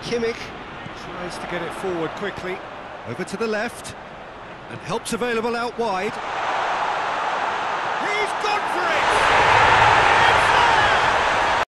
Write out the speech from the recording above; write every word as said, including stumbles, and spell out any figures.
Kimmich tries to get it forward quickly. Over to the left. And help's available out wide. He's gone for